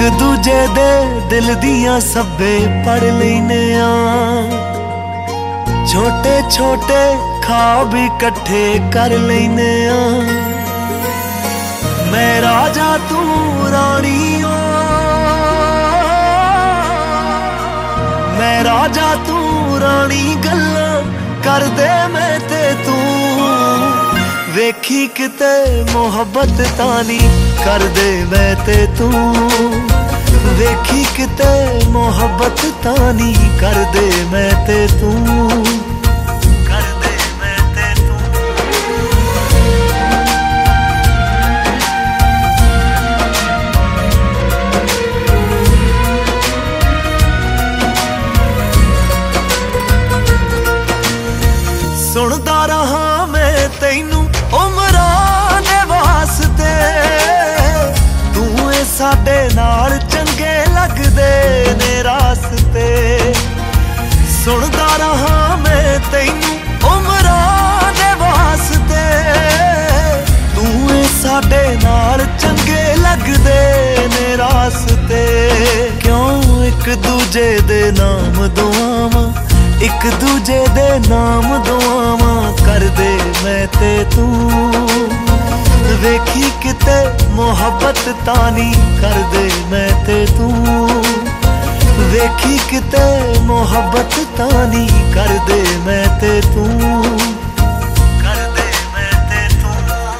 दूजे दे दिल दियां सब्बे पढ़ लैने आ, छोटे छोटे ख्वाब इकट्ठे कर लैने आ। मैं राजा तू रानी ओ, मैं राजा तू रानी गल्लां कर दे मैं ते तू। वेखी किते मोहब्बत तानी कर दे मैं ते तू। वेखी किते मोहब्बत तानी कर दे मैं ते तू। कर दे मैं ते तू। सुनदा रहा मैं तैनू उमरां दे वास्ते, तू ए साडे नाल चंगे लगदे ने रास्ते। सुनदा रहा मैं तैनू उमरां दे वास्ते, तू ए साडे नाल चंगे लगदे ने रास्ते। क्यों एक दूजे दे नाम दुआवां, एक दूजे दे नाम दुआवां कर दे मैं ते तू। वेखी किते मोहब्बत तानी कर दे मैं ते तू। वेखी किते मोहब्बत तानी कर दे मैं ते तू। कर दे मैं ते तू।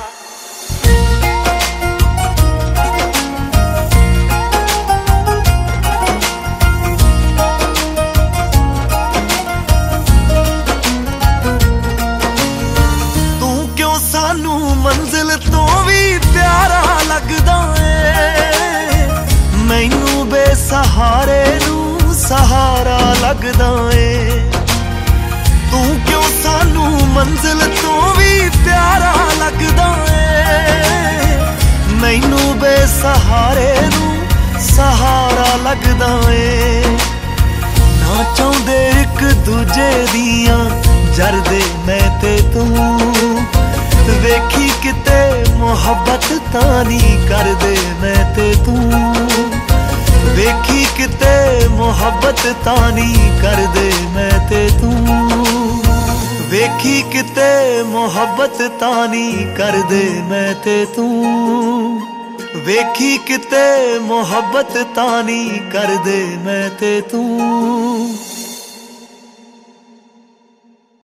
सानू मंजिल तो भी प्यारा लगदा है, मैनू बेसहारे नू सहारा लगदा है। तू क्यों सानू मंजिल तो भी प्यारा लगदा है, मैनू बेसहारे नू सहारा लगदा है। ना चाहुंदे एक दूजे दियां जरदे मैं ते तू। वेखी किते मोहब्बत तानी कर दे मैं ते तू। वेखी किते मोहब्बत तानी कर दे मैं ते तू। वेखी किते मोहब्बत तानी कर दे मैं ते तू। वेखी किते मोहब्बत तानी कर दे मैं ते तू।